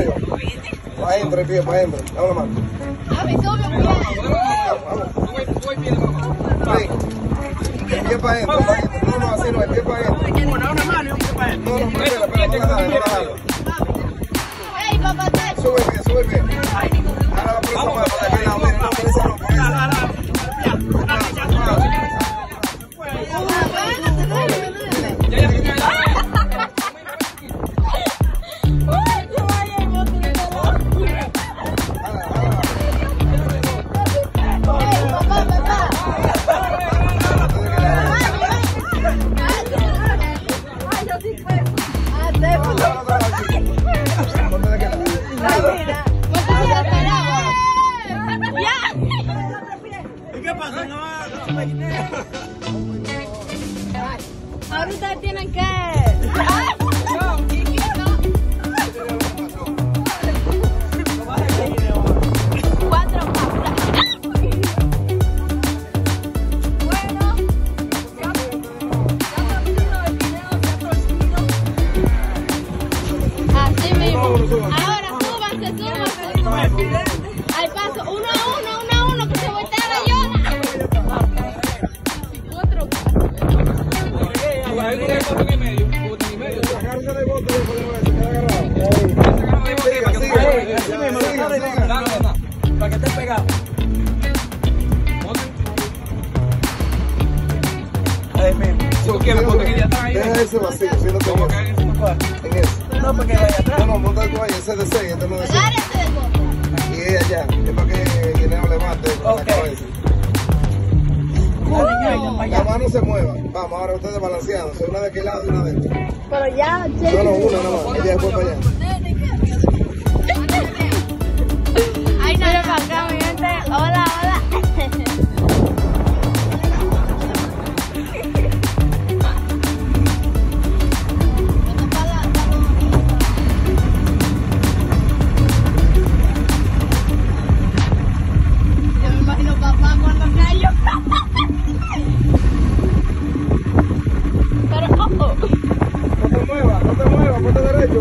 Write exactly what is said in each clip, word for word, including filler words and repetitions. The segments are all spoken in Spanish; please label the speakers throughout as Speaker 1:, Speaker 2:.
Speaker 1: arriba. Para adentro, el pie, para adentro. Dame la mano. Ahí. El pie para adentro, para adentro. No, no, así no, el pie para adentro.
Speaker 2: Una mano y un pie para adentro.
Speaker 1: No, no, espera, espera, no la jales, no la jales. Sube el pie, sube el pie. Ahora la próxima mano, para aquel lado, mira, no, por esa no, por esa.
Speaker 3: Ahora ustedes tienen que... Cuatro pautas. Bueno, ya así mismo. Ahora súbanse, súbanse. Al paso, uno a uno, uno a uno, que se voltea la llora. Otro.
Speaker 2: Para que esté pegado. Ahí mismo.
Speaker 1: Deja ese vacío, si no tengo en eso.
Speaker 2: No, para que vaya atrás.
Speaker 1: No, no, monta tú ahí, ese de seis, este no de seis.
Speaker 3: Agárrate del bote.
Speaker 1: Aquí es allá, es para que Guineo levante con la cabeza. La mano se mueva. Vamos, ahora ustedes balanceándose, una de aquel lado y una de este.
Speaker 3: Pero ya, che.
Speaker 1: No, no, una nada más, ella después para allá.
Speaker 3: Ay, no, para acá, mi gente. Hola, hola. Yo me imagino papá cuando cayó. Pero, oh, oh.
Speaker 1: No te muevas, no te muevas, ponte derecho.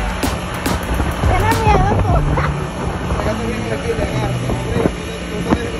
Speaker 1: Aquí le agarra,